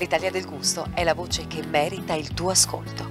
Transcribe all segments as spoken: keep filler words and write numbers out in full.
L'Italia del gusto è la voce che merita il tuo ascolto.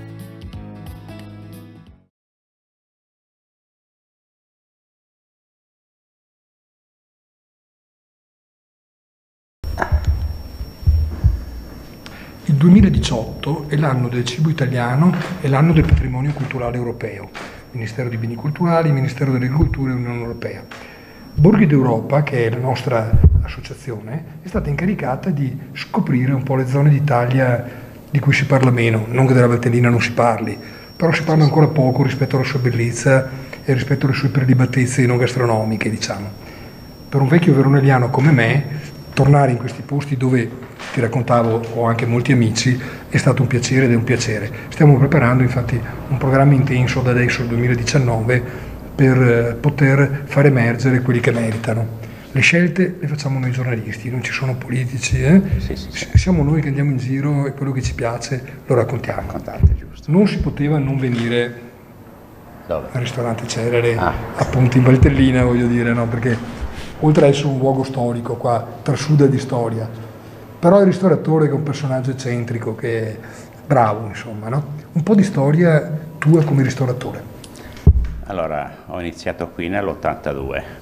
Il duemiladiciotto è l'anno del cibo italiano e l'anno del patrimonio culturale europeo, Ministero dei Beni Culturali, Ministero dell'Agricoltura e Unione Europea. Borghi d'Europa, che è la nostra associazione, è stata incaricata di scoprire un po' le zone d'Italia di cui si parla meno, non che della Valtellina non si parli, però si parla ancora poco rispetto alla sua bellezza e rispetto alle sue prelibatezze non gastronomiche, diciamo. Per un vecchio veroneliano come me, tornare in questi posti dove, ti raccontavo, ho anche molti amici, è stato un piacere ed è un piacere. Stiamo preparando infatti un programma intenso da adesso al duemiladiciannove per poter far emergere quelli che meritano. Le scelte le facciamo noi giornalisti, non ci sono politici, eh? Sì, sì, sì. Siamo noi che andiamo in giro e quello che ci piace lo raccontiamo. Raccontate, giusto. Non si poteva non venire Dove? al ristorante Cerere, Ah. appunto in Valtellina, voglio dire, no? Perché oltre ad essere un luogo storico, qua trasuda di storia, però il ristoratore che è un personaggio eccentrico, che è bravo, insomma, no? Un po' di storia tua come ristoratore. Allora, ho iniziato qui nell'ottantadue,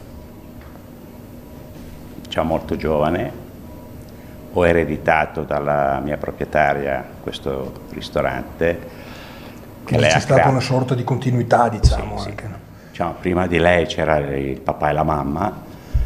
diciamo molto giovane, ho ereditato dalla mia proprietaria questo ristorante. Quindi c'è stata una sorta di continuità, diciamo, sì, anche. Sì. Diciamo, prima di lei c'era il papà e la mamma,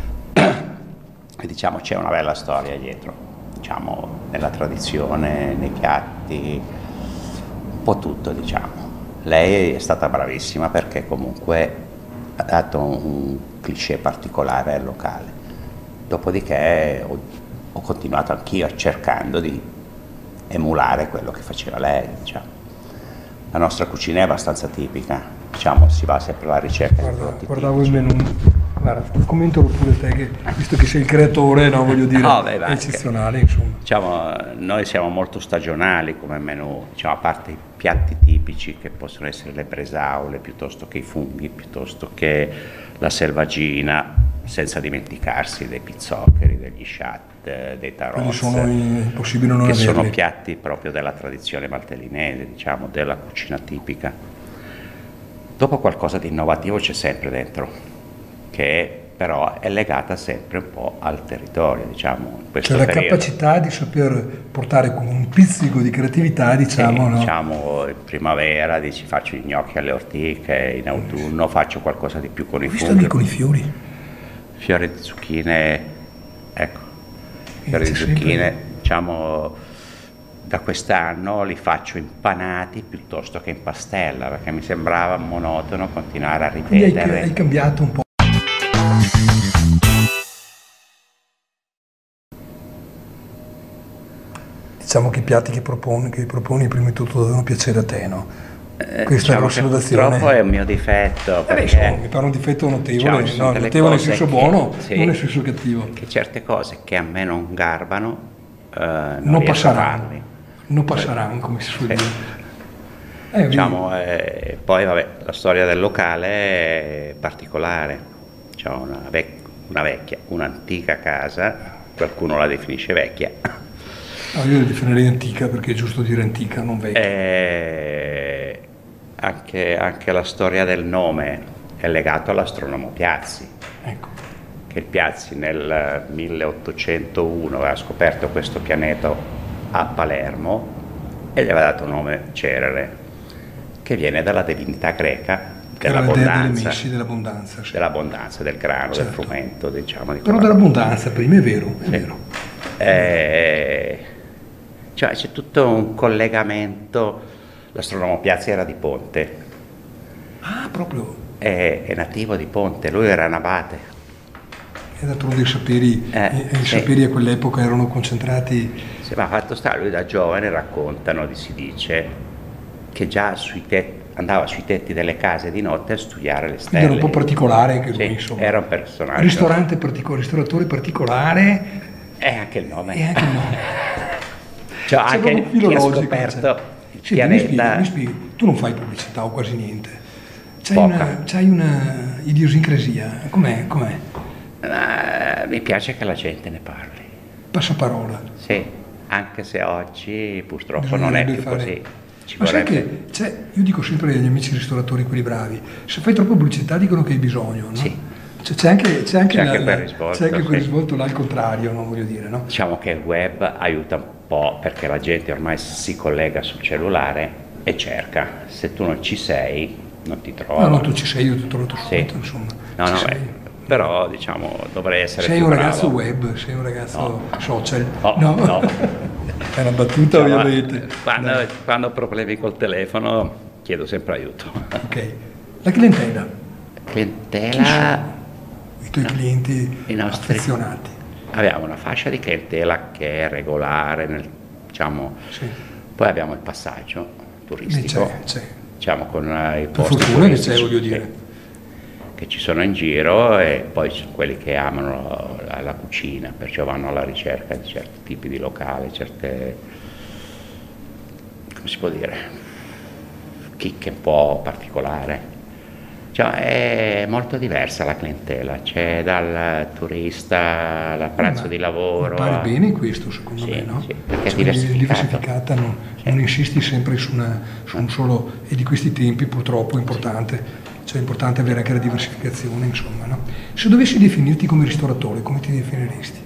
e diciamo c'è una bella storia dietro, diciamo, nella tradizione, nei piatti, un po' tutto, diciamo. Lei è stata bravissima perché comunque ha dato un cliché particolare al locale. Dopodiché ho, ho continuato anch'io cercando di emulare quello che faceva lei, diciamo. La nostra cucina è abbastanza tipica, diciamo, si va sempre alla ricerca. Guarda, guardavo il menù, guarda, commentalo pure te, che, visto che sei il creatore, no, voglio dire, no, beh, è eccezionale, insomma. Diciamo, noi siamo molto stagionali come menù, diciamo, a parte i piatti tipici che possono essere le bresaole, piuttosto che i funghi, piuttosto che la selvaggina, senza dimenticarsi dei pizzoccheri, degli sciat, dei tarozze, sono impossibile non che averli. Sono piatti proprio della tradizione valtellinese, diciamo, della cucina tipica. Dopo qualcosa di innovativo c'è sempre dentro, che però è legata sempre un po' al territorio, diciamo. In questo Cioè la periodo. capacità di saper portare con un pizzico di creatività, diciamo, sì, no? Diciamo, in primavera dici faccio gli gnocchi alle ortiche, in autunno faccio qualcosa di più con i funghi. Visto con i fiori? Fiori di zucchine, ecco, fiori di zucchine, diciamo, da quest'anno li faccio impanati piuttosto che in pastella, perché mi sembrava monotono continuare a ripetere. Quindi hai, hai cambiato un po'. Diciamo che i piatti che proponi, che proponi prima di tutto devono piacere a te, no? Eh, Questa diciamo è la purtroppo è un mio difetto, perché, eh beh, insomma, mi pare un difetto notevole, diciamo, no, notevole nel senso che, buono, sì, non nel senso cattivo. Che certe cose che a me non garbano, eh, non, non riesco a passeranno, farli. non passeranno, come si suol sì. dire. Eh, diciamo, eh, poi vabbè, la storia del locale è particolare, diciamo, una, vec una vecchia, un'antica casa, qualcuno la definisce vecchia. No, io la definirei antica perché è giusto dire antica, non vecchia. Eh, anche, anche la storia del nome è legata all'astronomo Piazzi, ecco. che il Piazzi nel milleottocentouno aveva scoperto questo pianeta a Palermo e gli aveva dato il nome Cerere, che viene dalla divinità greca dell'abbondanza, dell'abbondanza, sì. dell'abbondanza, del grano, certo. del frumento, diciamo. Di Però dell'abbondanza, prima è vero, è sì. vero. Eh, cioè c'è tutto un collegamento. L'astronomo Piazzi era di Ponte. Ah, proprio? È, è nativo di Ponte, lui era un abate. E d'altronde i saperi, eh, i sì. saperi a quell'epoca erano concentrati. Sì, ma fatto sta, lui da giovane raccontano, si dice, che già sui tetti, andava sui tetti delle case di notte a studiare le stelle. Quindi era un po' particolare anche lui, sì, insomma. Era un personaggio. Ristorante particolare, ristoratore particolare. E anche il nome. E anche il nome. Cioè, anche un filo chi ha logico, scoperto cioè. il Sì, pianeta. mi spieghi, mi spieghi. Tu non fai pubblicità o quasi niente. C'hai Poca. una, c'hai una idiosincrasia. Com'è? Com'è? Uh, mi piace che la gente ne parli. Passaparola. Sì. anche se oggi purtroppo non è più fare... così. Ci Ma vorrebbe... sai che c'è, io dico sempre agli amici ristoratori, quelli bravi, se fai troppa pubblicità dicono che hai bisogno, no? Sì. Cioè, c'è anche, c'è anche, c'è la, anche quel la, risvolto, c'è anche quel sì. risvolto là al contrario, no? Voglio dire, no? Diciamo che il web aiuta un po' perché la gente ormai si collega sul cellulare e cerca, se tu non ci sei non ti trova. No, no, tu ci sei, io ti ho trovato subito, sì. insomma. No, no, sei. beh, però diciamo dovrei essere sei più un bravo. ragazzo web, sei un ragazzo no. social. No, no. no. È una battuta, Diciamo, ovviamente. Quando, Dai. quando ho problemi col telefono chiedo sempre aiuto. Ok. La clientela. Clientela... I tuoi no, clienti i nostri, affezionati. Abbiamo una fascia di clientela che è regolare, nel, diciamo, Sì. Poi abbiamo il passaggio turistico, C'è, c'è. diciamo con uh, i Per posti fortuna che c'è, turistici voglio che, dire. che ci sono in giro, e poi ci sono quelli che amano la, la cucina, perciò vanno alla ricerca di certi tipi di locali, certe, come si può dire, chicche un po' particolari. Cioè, è molto diversa la clientela, c'è dal turista al pranzo Ma di lavoro. Mi pare a... bene questo, secondo sì, me, no? Sì, perché cioè, è diversificata. diversificata, non, sì. non insisti sempre su, una, su un solo, e di questi tempi purtroppo è importante, cioè è importante avere anche la diversificazione, insomma, no? Se dovessi definirti come ristoratore, come ti definiresti?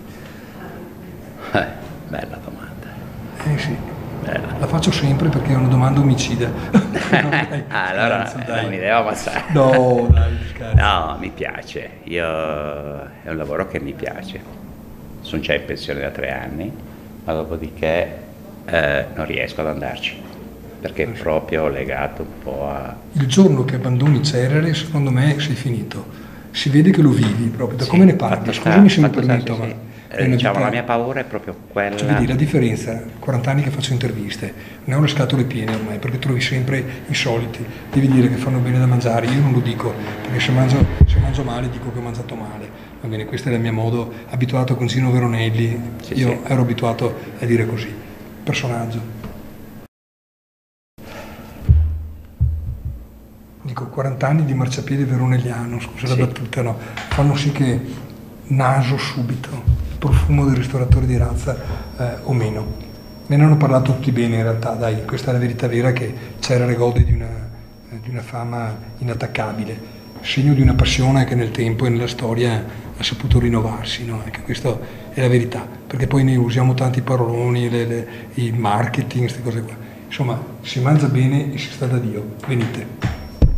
Eh, bella domanda. Eh sì. Bella. La faccio sempre perché è una domanda omicida. No, dai, allora scherzo, dai. non mi devo ammazzare. No, dai, scherzo. No, mi piace. Io è un lavoro che mi piace. Sono già in pensione da tre anni, ma dopodiché eh, non riesco ad andarci perché è proprio legato un po' a. Il giorno che abbandoni Cerere, secondo me sei finito. Si vede che lo vivi proprio, da Sì, come ne parli. fatto Scusami sta, se mi fatto permetto, sta, sì, ma sì. è Eh, una diciamo, vita- la mia paura è proprio quella. Cioè, vedi la differenza, quaranta anni che faccio interviste, non ho le scatole piene ormai, perché trovi sempre i soliti, devi dire che fanno bene da mangiare, io non lo dico, perché se mangio, se mangio male dico che ho mangiato male, va bene, questo è il mio modo, abituato con Gino Veronelli, Sì, io sì. ero abituato a dire così, personaggio. Dico, quaranta anni di marciapiede veronelliano, scusa la Sì. battuta, no? Fanno sì che naso subito il profumo del ristoratore di razza eh, o meno. Me ne hanno parlato tutti bene in realtà, dai, questa è la verità vera, che Cerere gode di una, eh, di una fama inattaccabile, segno di una passione che nel tempo e nella storia ha saputo rinnovarsi, no? Ecco, questa è la verità, perché poi ne usiamo tanti paroloni, le, le, il marketing, queste cose qua. Insomma, si mangia bene e si sta da Dio, venite.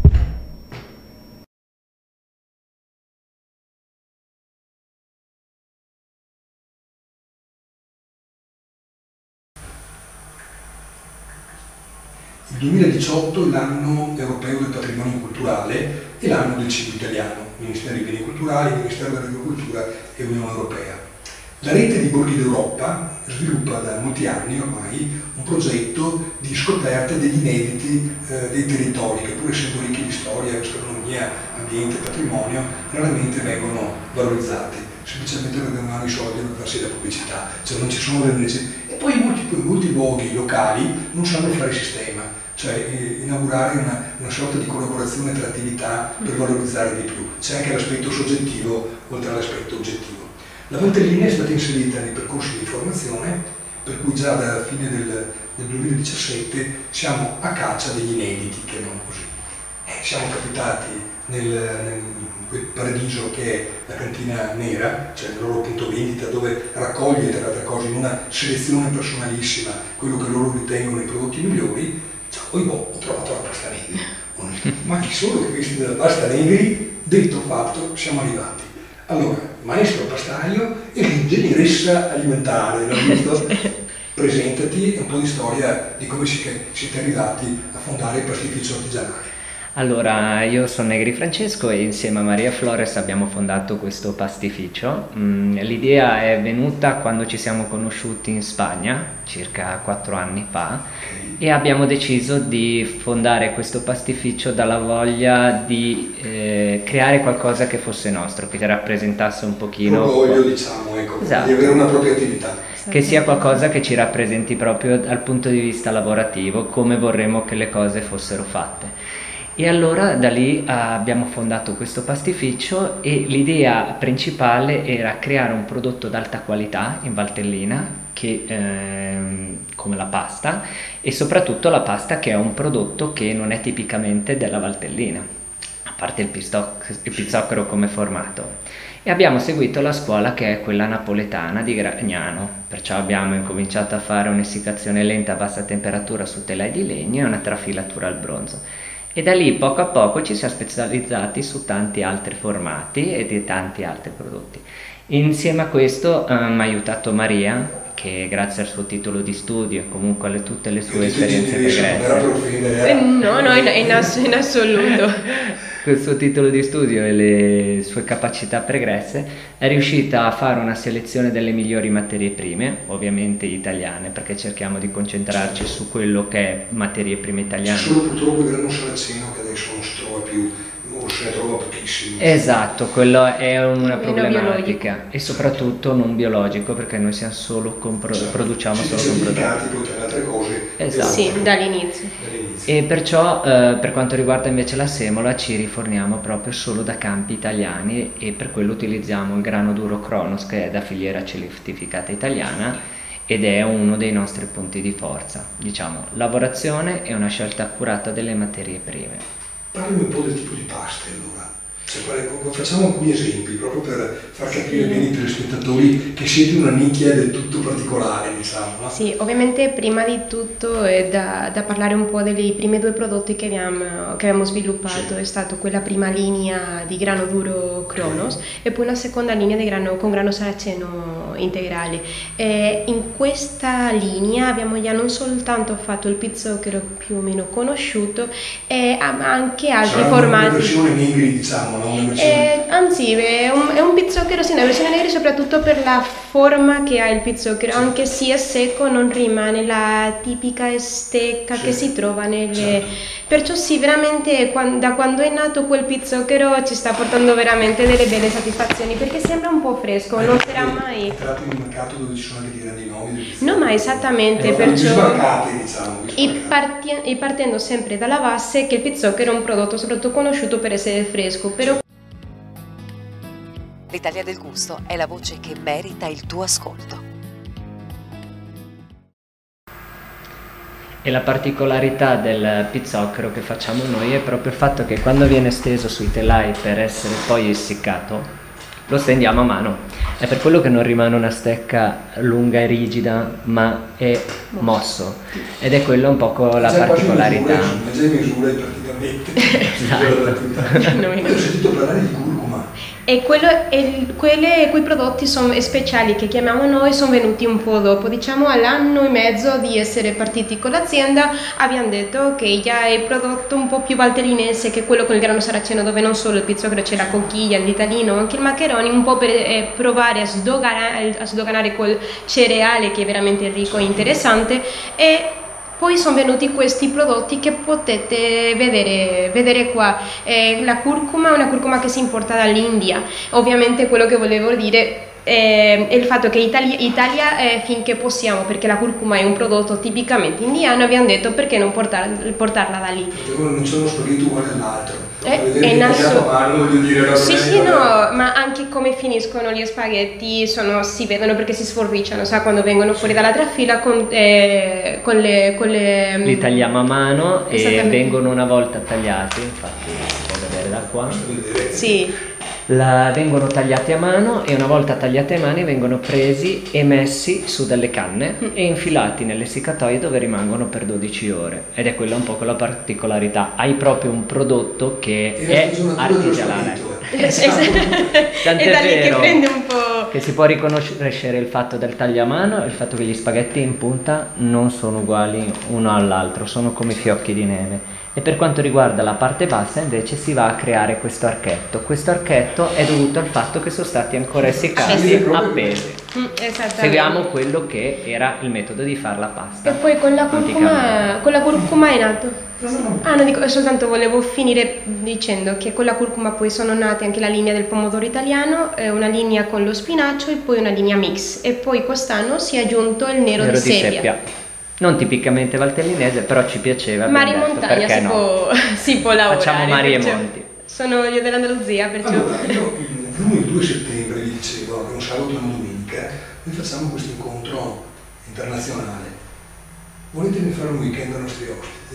Il duemiladiciotto è l'anno europeo del patrimonio culturale e l'anno del cibo italiano, Ministero dei Beni Culturali, Ministero dell'Agricoltura e Unione Europea. La rete di Borghi d'Europa sviluppa da molti anni ormai un progetto di scoperta degli inediti eh, dei territori, che pur essendo ricchi di storia, gastronomia, ambiente, patrimonio, raramente vengono valorizzati, semplicemente perché non hanno i soldi per farsi la pubblicità, cioè non ci sono delle necessità. E poi in molti, in molti luoghi locali non sanno fare sistema, cioè eh, inaugurare una, una sorta di collaborazione tra attività per valorizzare di più. C'è anche l'aspetto soggettivo oltre all'aspetto oggettivo. La Valtellina è stata inserita nei percorsi di formazione, per cui già dalla fine del, del duemiladiciassette siamo a caccia degli inediti, chiamiamo così. Eh, siamo capitati nel, nel in quel paradiso che è la cantina nera, cioè il loro punto vendita, dove raccoglie tra le altre cose in una selezione personalissima quello che loro ritengono i prodotti migliori. Cioè, poi boh, ho trovato la pasta negri. Ma chi sono che questi della pasta negri? Detto fatto, siamo arrivati. Allora, maestro pastaio e ingegneressa alimentare, l'ho visto? Presentati un po' di storia di come siete arrivati a fondare il pastificio artigianale. Allora, io sono Negri Francesco e insieme a Maria Flores abbiamo fondato questo pastificio. Mm, l'idea è venuta quando ci siamo conosciuti in Spagna, circa quattro anni fa, e abbiamo deciso di fondare questo pastificio dalla voglia di eh, creare qualcosa che fosse nostro, che rappresentasse un pochino... Orgoglio, diciamo, ecco, esatto. Di avere una propria attività. Che sia qualcosa che ci rappresenti proprio dal punto di vista lavorativo, come vorremmo che le cose fossero fatte. E allora da lì uh, abbiamo fondato questo pastificio e l'idea principale era creare un prodotto d'alta qualità in Valtellina, che, ehm, come la pasta, e soprattutto la pasta che è un prodotto che non è tipicamente della Valtellina, a parte il, pistoc- il pizzocchero come formato. E abbiamo seguito la scuola che è quella napoletana di Gragnano, perciò abbiamo incominciato a fare un'essiccazione lenta a bassa temperatura su telai di legno e una trafilatura al bronzo. E da lì poco a poco ci siamo specializzati su tanti altri formati e di tanti altri prodotti. Insieme a questo mi um, ha aiutato Maria, che grazie al suo titolo di studio e comunque a tutte le sue esperienze pregresse, eh, no, no, in, in, ass- in assoluto, col suo titolo di studio e le sue capacità pregresse, è riuscita a fare una selezione delle migliori materie prime, ovviamente italiane, perché cerchiamo di concentrarci su quello che è materie prime italiane. C'è solo purtroppo il grano saraceno che adesso non si trova più, o se ne trova pochissimo. Esatto, quello è una problematica, e soprattutto non biologico, perché noi siamo solo con pro- certo. produciamo sì, solo con prodotti. Poi tra le altre cose. Esatto. Sì, dall'inizio. dall'inizio. E perciò eh, per quanto riguarda invece la semola ci riforniamo proprio solo da campi italiani, e per quello utilizziamo il grano duro Kronos, che è da filiera certificata italiana ed è uno dei nostri punti di forza. Diciamo, lavorazione e una scelta accurata delle materie prime. Parlami un po' del tipo di paste allora. Cioè, facciamo alcuni esempi proprio per far capire bene ai telespettatori che siete una nicchia del tutto particolare, diciamo. No? Sì, ovviamente prima di tutto è da, da parlare un po' dei primi due prodotti che abbiamo, che abbiamo sviluppato. Sì. È stata quella prima linea di grano duro Kronos e poi una seconda linea di grano, con grano saraceno integrale. E in questa linea abbiamo già non soltanto fatto il pizzocchero più o meno conosciuto, e anche altri Sarà formati. Una versione negri, diciamo. Eh, anzi, è un, è un pizzocchero, sì, una versione nera soprattutto per la forma che ha il pizzocchero, anche se è secco non rimane la tipica stecca sì. che si trova nelle... Certo. Perciò sì, veramente quando, da quando è nato quel pizzocchero ci sta portando veramente delle belle soddisfazioni, perché sembra un po' fresco, eh, non sarà mai... È entrato in un mercato dove ci sono anche dei grandi nomi. No, ma esattamente, eh, perciò... Sbarcati, diciamo. E, parti- e partendo sempre dalla base che il pizzocchero è un prodotto soprattutto conosciuto per essere fresco, però L'Italia del gusto è la voce che merita il tuo ascolto. E la particolarità del pizzocchero che facciamo noi è proprio il fatto che quando viene steso sui telai per essere poi essiccato, lo stendiamo a mano. È per quello che non rimane una stecca lunga e rigida, ma è mosso. Ed è quello un po' la già particolarità. Già in misure praticamente. Esatto. Io ho sentito parlare di curcuma. E, quello, e quelle, quei prodotti son, speciali che chiamiamo noi sono venuti un po' dopo, diciamo all'anno e mezzo di essere partiti con l'azienda. Abbiamo detto che già è prodotto un po' più valtellinense che quello con il grano saraceno, dove non solo il pizzocchero c'è la conchiglia, il vitalino, anche il maccheroni, un po' per eh, provare a sdoganare, a sdoganare quel cereale che è veramente ricco e interessante. E poi sono venuti questi prodotti che potete vedere, vedere qua. Eh, la curcuma è una curcuma che si importa dall'India. Ovviamente quello che volevo dire è il fatto che Italia, Italia eh, finché possiamo, perché la curcuma è un prodotto tipicamente indiano, abbiamo detto perché non portar, portarla da lì. Perché non c'è uno spaghetto uguale all'altro. Eh, è naso... mano, voglio dire, sì, sì, no, ma anche come finiscono gli spaghetti sono, si vedono perché si sforricciano, sa, quando vengono fuori dalla trafila con, eh, con le... Con le li tagliamo a mano e vengono una volta tagliati, infatti si può vedere da qua. Sì. La, vengono tagliati a mano e una volta tagliati a mano vengono presi e messi su delle canne mm. e infilati nell'essiccatoio, dove rimangono per dodici ore, ed è quella un po' la particolarità. Hai proprio un prodotto che e è artigianale. Esatto. Tant'è è da lì vero che prende un po'. Che si può riconoscere il fatto del taglio a mano e il fatto che gli spaghetti in punta non sono uguali uno all'altro, sono come fiocchi di neve. E per quanto riguarda la parte bassa invece si va a creare questo archetto. Questo archetto è dovuto al fatto che sono stati ancora essiccati, appesi. Mm, Seguiamo quello che era il metodo di fare la pasta. E poi con la curcuma, con la curcuma è nato. Ah, no, dico, soltanto volevo finire dicendo che con la curcuma poi sono nate anche la linea del pomodoro italiano, eh, una linea con lo spinacio e poi una linea mix. E poi quest'anno si è aggiunto il nero, nero di, di seppia. seppia. Non tipicamente valtellinese, però ci piaceva. Mare in detto, montagna si, no? può, si può lavorare. Facciamo mari e perciò monti. Sono io dell'Andaluzia, perciò... Allora, io, il primo e il due settembre, vi dicevo, che è un sabato e una domenica, noi facciamo questo incontro internazionale. Volete fare un weekend ai nostri ospiti?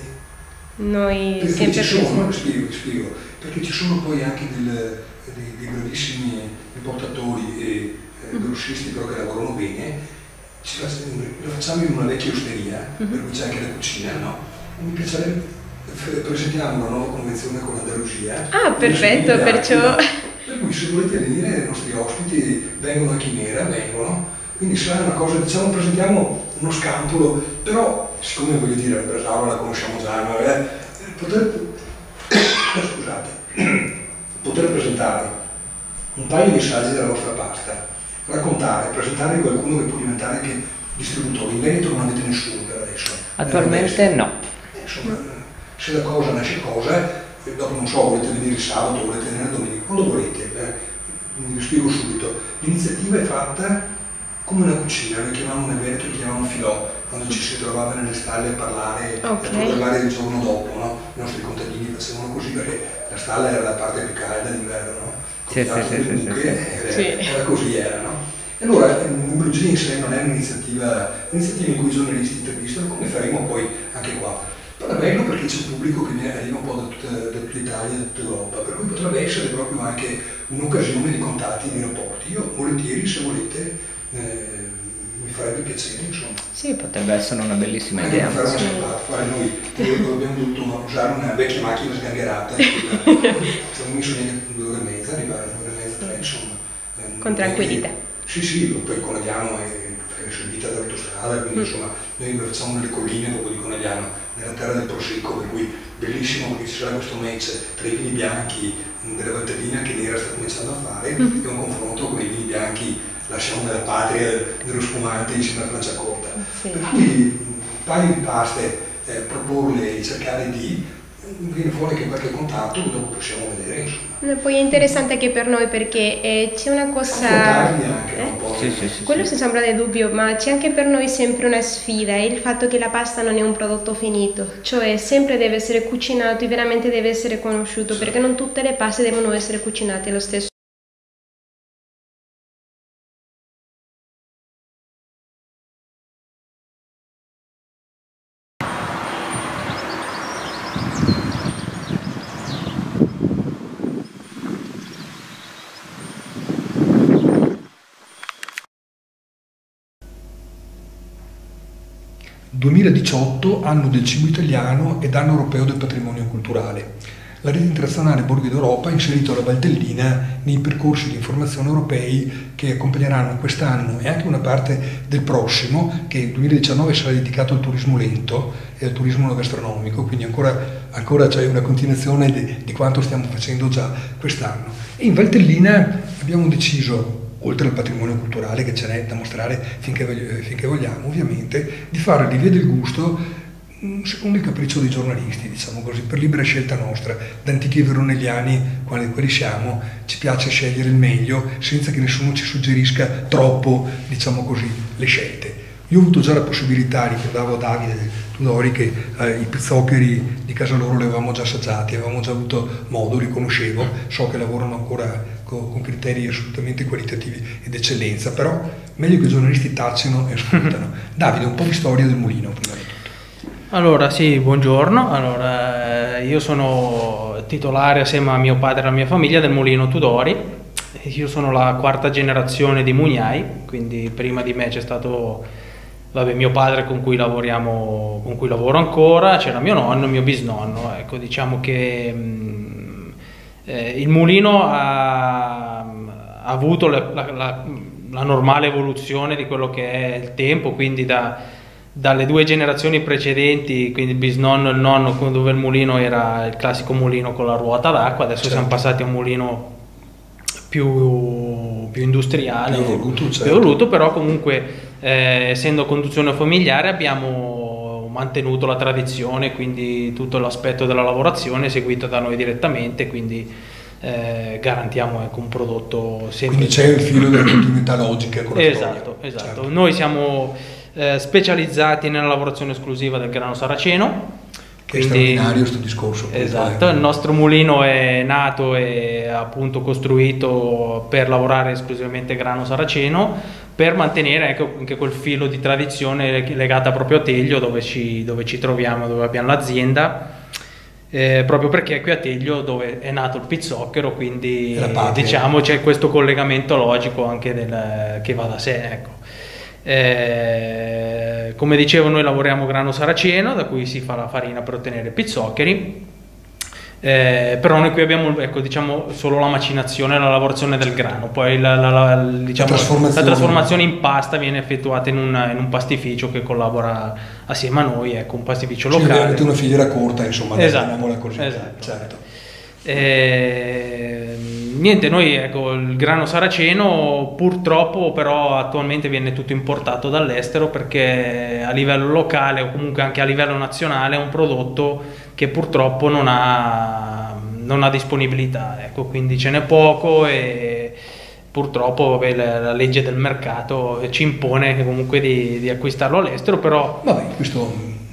Noi Perché sempre ci sono, così. vi spiego, vi spiego, perché ci sono poi anche del, dei, dei bravissimi importatori e eh, grossisti però che lavorano bene. Ci facciamo, lo facciamo in una vecchia osteria, Mm-hmm. per cui c'è anche la cucina, no? E mi piacerebbe, f- presentiamo una nuova convenzione con l'Andalusia. Ah, perfetto, perciò... Per cui se volete venire, i nostri ospiti vengono a Chimera, vengono, quindi sarà una cosa, diciamo, presentiamo uno scampolo, però siccome voglio dire, la Bresaola la conosciamo già, ma eh, poter, scusate, poter presentare un paio di assaggi della vostra pasta, raccontare, presentare qualcuno che può diventare anche distributore. In Veneto non avete nessuno per adesso. Attualmente no. Eh, Insomma, se da cosa nasce cosa, e dopo non so, volete venire il sabato, volete venire la domenica, quando volete, eh, vi spiego subito. L'iniziativa è fatta come una cucina, noi chiamiamo nel Veneto, li chiamiamo filò, quando ci si trovava nelle stalle a parlare, Okay. a programmare il giorno dopo, no? I nostri contadini facevano così perché la stalla era la parte più calda d'inverno, no? Sì, sì, sì, sì, Buche, sì, era, sì. era così, era, no? E allora il Blue Jeans in sé non è un'iniziativa, un'iniziativa in cui i giornalisti intervistano, come faremo poi anche qua. Però è bello perché c'è un pubblico che viene, arriva un po' da tutta, da tutta Italia, da tutta Europa, per cui potrebbe essere proprio anche un'occasione di contatti, di rapporti. Io volentieri, se volete, eh, mi farebbe piacere, insomma. Sì, potrebbe essere una bellissima Anche idea. per fare una salpata, fare noi noi abbiamo dovuto usare una vecchia macchina sgangherata, siamo messo neanche due ore e mezza, arrivare a due ore e mezza, tre, insomma. Eh, Con tranquillità. e- Sì, sì, poi Conegliano è, è servita dall'autostrada, quindi Mm. insomma noi lo facciamo nelle colline dopo di Conegliano, nella terra del Prosecco, per cui bellissimo perché ci sarà questo match tra i vini bianchi della Valtellina che Nera sta cominciando a fare e un confronto con i vini bianchi, lasciamo della patria dello spumante insieme a Franciacorta. Sì. Per cui un paio di paste, eh, proporle e cercare di viene fuori che qualche contatto che dopo possiamo vedere, insomma. Poi è interessante anche per noi perché eh, c'è una cosa... Confrontarli anche Eh? un po'. Sì, sì, sì, Quello sì. senza ombra di dubbio, ma c'è anche per noi sempre una sfida, è il fatto che la pasta non è un prodotto finito, cioè sempre deve essere cucinato e veramente deve essere conosciuto, perché non tutte le paste devono essere cucinate allo stesso. duemiladiciotto, anno del cibo italiano ed anno europeo del patrimonio culturale. La rete internazionale Borghi d'Europa ha inserito la Valtellina nei percorsi di informazione europei che accompagneranno quest'anno e anche una parte del prossimo, che il duemiladiciannove sarà dedicato al turismo lento e al turismo gastronomico, quindi ancora, ancora c'è una continuazione di, di quanto stiamo facendo già quest'anno. E in Valtellina abbiamo deciso, oltre al patrimonio culturale che ce n'è da mostrare finché, finché vogliamo, ovviamente, di fare di via del gusto secondo il capriccio dei giornalisti, diciamo così, per libera scelta nostra, da antichi veronelliani, quali, quali siamo, ci piace scegliere il meglio senza che nessuno ci suggerisca troppo, diciamo così, le scelte. Io ho avuto già la possibilità, ricordavo a Davide Tudori che eh, i pizzoccheri di casa loro li avevamo già assaggiati, avevamo già avuto modo, li conoscevo, so che lavorano ancora con, con criteri assolutamente qualitativi ed eccellenza, però meglio che i giornalisti tacciono e ascoltano. Davide, un po' di storia del mulino prima di tutto. Allora sì, buongiorno, allora, eh, io sono titolare assieme a mio padre e alla mia famiglia del Mulino Tudori, io sono la quarta generazione di mugnai, quindi prima di me c'è stato vabbè, mio padre con cui lavoriamo, con cui lavoro ancora, c'era mio nonno e mio bisnonno, ecco, diciamo che mh, eh, il mulino ha, ha avuto la, la, la, la normale evoluzione di quello che è il tempo, quindi da dalle due generazioni precedenti, quindi il bisnonno e il nonno, dove il mulino era il classico mulino con la ruota d'acqua, adesso certo. Siamo passati a un mulino più, più industriale, più evoluto, certo. più evoluto, però comunque eh, essendo conduzione familiare abbiamo mantenuto la tradizione, quindi tutto l'aspetto della lavorazione è seguito da noi direttamente, quindi eh, garantiamo ecco, un prodotto sempre... Quindi c'è il filo della continuità logica con la esatto, storia. esatto. Certo. Noi siamo... eh, specializzati nella lavorazione esclusiva del grano saraceno. Che è straordinario questo discorso. Esatto, il nostro mulino è nato e appunto costruito per lavorare esclusivamente grano saraceno, per mantenere ecco, anche quel filo di tradizione legata proprio a Teglio, dove ci, dove ci troviamo, dove abbiamo l'azienda. Eh, proprio perché è qui a Teglio dove è nato il pizzocchero, quindi diciamo c'è questo collegamento logico anche del, che va da sé, ecco. Eh, come dicevo, noi lavoriamo grano saraceno, da cui si fa la farina per ottenere pizzoccheri, eh, però noi qui abbiamo ecco, diciamo, solo la macinazione e la lavorazione del grano, poi la, la, la, diciamo, la, trasformazione. la trasformazione in pasta viene effettuata in un, in un pastificio che collabora assieme a noi, ecco, un pastificio locale. Cioè, avete una filiera corta, insomma, esatto, così. Esatto. Certo. Eh, niente, noi ecco il grano saraceno purtroppo però attualmente viene tutto importato dall'estero, perché a livello locale o comunque anche a livello nazionale è un prodotto che purtroppo non ha, non ha disponibilità, ecco, quindi ce n'è poco e purtroppo vabbè, la, la legge del mercato ci impone comunque di, di acquistarlo all'estero, però vabbè, questo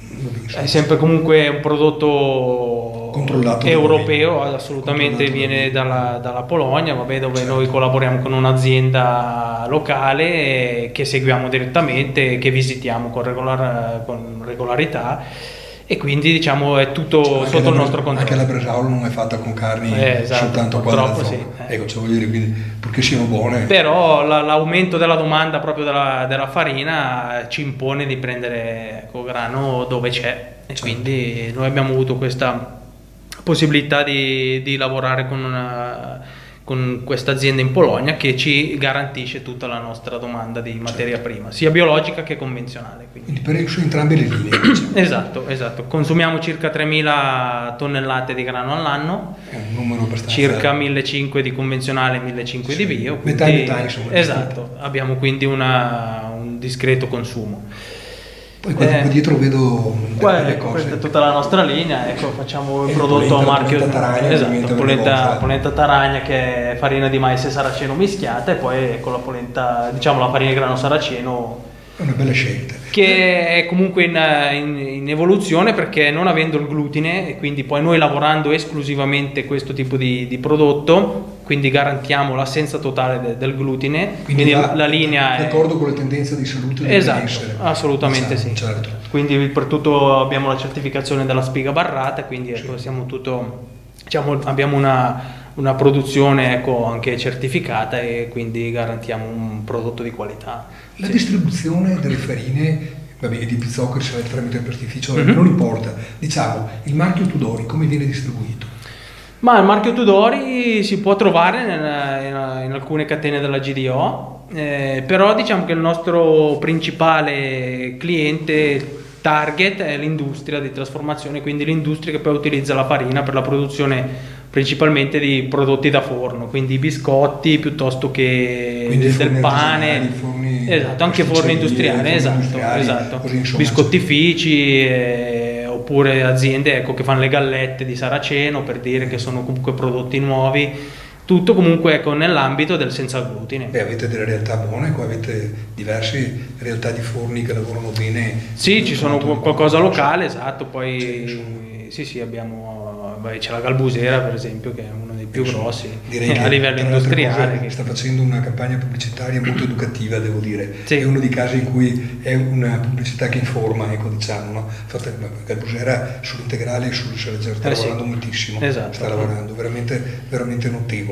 è sempre comunque un prodotto controllato europeo, assolutamente viene dalla, dalla Polonia, vabbè, dove certo. Noi collaboriamo con un'azienda locale che seguiamo direttamente, che visitiamo con, regolar, con regolarità, e quindi diciamo è tutto cioè, sotto il nostro controllo. Anche la Bresaola non è fatta con carni eh, esatto, soltanto qua della zona, sì, eh. Ecco, cioè, voglio dire, quindi, purché siano buone. Però la, l'aumento della domanda proprio della, della farina ci impone di prendere ecco, grano dove c'è, e certo. Quindi noi abbiamo avuto questa possibilità di, di lavorare con, una, con questa azienda in Polonia che ci garantisce tutta la nostra domanda di materia certo. prima, sia biologica che convenzionale. Quindi, quindi per su entrambe le linee. Diciamo. Esatto, esatto. Consumiamo circa tremila tonnellate di grano all'anno, è un numero abbastanza... circa millecinquecento di convenzionale e millecinquecento sì. di bio. Quindi, metà e metà insomma. Esatto, abbiamo quindi una, un discreto consumo. Poi qua eh, dietro vedo delle cose. Questa è tutta la nostra linea, ecco, facciamo il prodotto polenta, marchio polenta taragna, esatto, polenta, polenta taragna, che è farina di mais e saraceno mischiata, e poi ecco la polenta, diciamo la farina di grano saraceno. È una bella scelta. Che è comunque in, in, in evoluzione, perché non avendo il glutine, e quindi poi noi lavorando esclusivamente questo tipo di, di prodotto, quindi garantiamo l'assenza totale de, del glutine, quindi, quindi la, la linea d'accordo è... con le tendenze di salute del esatto, benessere. Assolutamente esatto, sì. Certo. Quindi per tutto abbiamo la certificazione della spiga barrata, quindi ecco, sì. Siamo tutto, diciamo, abbiamo una una produzione ecco, anche certificata, e quindi garantiamo un prodotto di qualità. La sì. distribuzione delle farine, vabbè, di pizzoccheri, se avete tramite il pastificio, mm-hmm. non importa, diciamo, il marchio Tudori come viene distribuito? Ma il marchio Tudori si può trovare in, in, in alcune catene della G D O, eh, però diciamo che il nostro principale cliente target è l'industria di trasformazione, quindi l'industria che poi utilizza la farina per la produzione principalmente di prodotti da forno, quindi biscotti piuttosto che quindi del pane, forni esatto, anche forni industriali, forni esatto, industriali, esatto. Così, insomma, biscottifici eh, oppure aziende ecco, che fanno le gallette di saraceno, per dire, che sono comunque prodotti nuovi. Tutto comunque ecco, nell'ambito del senza glutine. Beh, avete delle realtà buone, qua avete diverse realtà di forni che lavorano bene. Sì, ci sono qualcosa locale, esatto, poi sì, sì, abbiamo, beh, c'è la Galbusera per esempio, che è uno dei più grossi direi a livello industriale. Che sta facendo una campagna pubblicitaria molto educativa, devo dire. Sì. È uno dei casi in cui è una pubblicità che informa, ecco, diciamo, no? Infatti la Galbusera sull'integrale e sul sta eh, lavorando sì. moltissimo, esatto. sta lavorando, veramente, veramente notevole.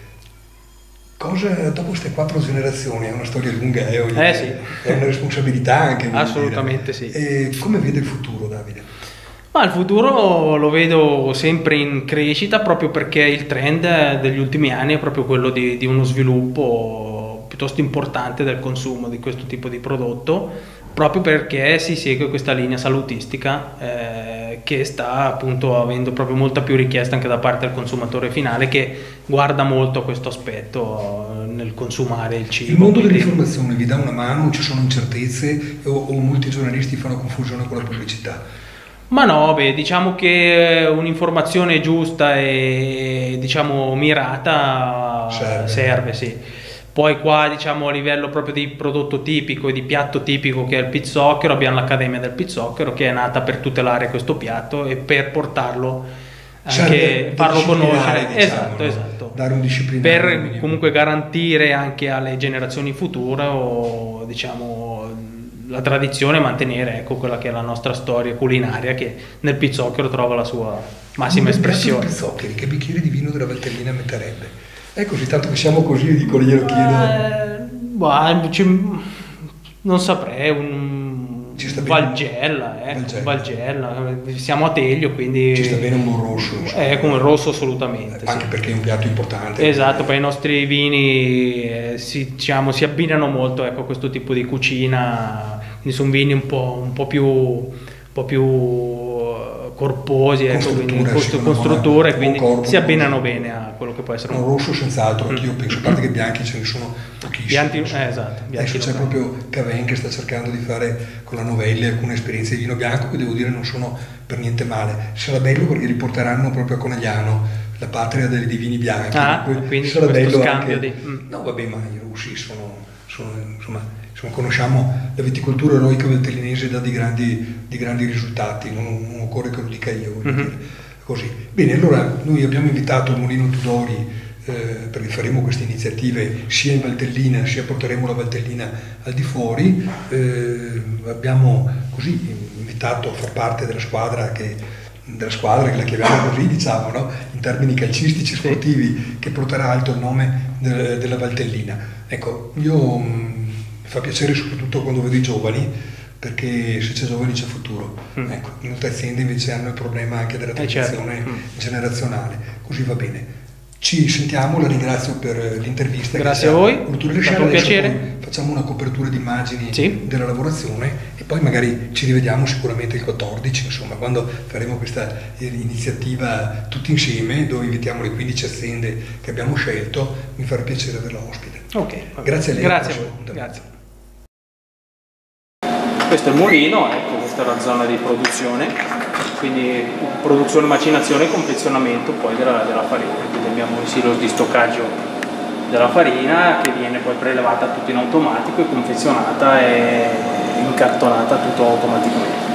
Cosa, dopo queste quattro generazioni, è una storia lunga, eh, eh, sì. è una responsabilità anche. Assolutamente dire. sì. E come vede il futuro, Davide? Ma il futuro lo vedo sempre in crescita, proprio perché il trend degli ultimi anni è proprio quello di, di uno sviluppo piuttosto importante del consumo di questo tipo di prodotto, proprio perché si segue questa linea salutistica eh, che sta appunto avendo proprio molta più richiesta anche da parte del consumatore finale, che guarda molto a questo aspetto nel consumare il cibo. Il mondo dell'informazione vi dà una mano, ci sono incertezze o, o molti giornalisti fanno confusione con la pubblicità? Ma no, beh, diciamo che un'informazione giusta e diciamo mirata serve, serve sì. Poi qua, diciamo, a livello proprio di prodotto tipico e di piatto tipico che è il pizzocchero, abbiamo l'Accademia del Pizzocchero che è nata per tutelare questo piatto e per portarlo anche, farlo conoscere, diciamo, esatto, no? esatto, Dare un disciplinario, per comunque garantire anche alle generazioni future o diciamo la tradizione, mantenere, ecco, quella che è la nostra storia culinaria che nel pizzocchero trova la sua massima espressione. Pizzoccheri, che bicchiere di vino della Valtellina metterebbe? È così, tanto che siamo così, dico, glielo chiedo. Eh, bah, ci- non saprei, un Ci sta bene Valgella, eh, Valgella. Valgella, siamo a Teglio, quindi Ci sta bene un buon rosso. è come il rosso assolutamente. Anche sì. perché è un piatto importante. Esatto, poi i nostri vini eh, si, diciamo, si abbinano molto, ecco, a questo tipo di cucina, quindi sono vini un po', un po' più, un po' più eh, corposi, ecco, Con quindi struttura, con, sì, con con strutture, un quindi corpo, si abbinano con- bene a quello che può essere Un un rosso senz'altro, Mm. anch'io penso, a parte che bianchi ce ne sono pochissimi. Bianchi- insomma. eh, esatto, bianchi Adesso c'è locali. proprio Cavin che sta cercando di fare con la Novelli alcune esperienze di vino bianco che devo dire non sono per niente male. Sarà bello perché riporteranno proprio a Conegliano, la patria dei, dei vini bianchi. Ah, Dunque, quindi sarà questo bello scambio anche- di- mm. No, vabbè, ma i russi sono, sono, insomma, insomma, conosciamo la viticoltura eroica valtellinese dà di grandi, di grandi risultati, non, non occorre che lo dica io, voglio Mhm. dire. Così. Bene, allora noi abbiamo invitato il Mulino Tudori eh, perché faremo queste iniziative sia in Valtellina, sia porteremo la Valtellina al di fuori. Eh, abbiamo così invitato a far parte della squadra che, della squadra che la chiamiamo così, diciamo, no? In termini calcistici sportivi, che porterà alto il nome de- della Valtellina. Ecco, io mh, mi fa piacere soprattutto quando vedo i giovani, perché se c'è giovani c'è futuro. Mm. Ecco, molte aziende invece hanno il problema anche della Eh, certo. tradizione Mm. generazionale, così va bene. Ci sentiamo, la ringrazio per l'intervista. Grazie che a ci ha voi, voluto è rilasciare. stato un Adesso piacere. poi facciamo una copertura di immagini Sì. della lavorazione e poi magari ci rivediamo sicuramente il quattordici, insomma, quando faremo questa iniziativa tutti insieme, dove invitiamo le quindici aziende che abbiamo scelto. Mi farà piacere averla ospite. Ok, va bene. Grazie a lei. Grazie a Prossimo voi. appuntamento. Grazie. Questo è il mulino, ecco, questa è la zona di produzione, quindi produzione, macinazione e confezionamento poi della, della farina. Quindi abbiamo il silo di stoccaggio della farina che viene poi prelevata tutto in automatico e confezionata e incartonata tutto automaticamente.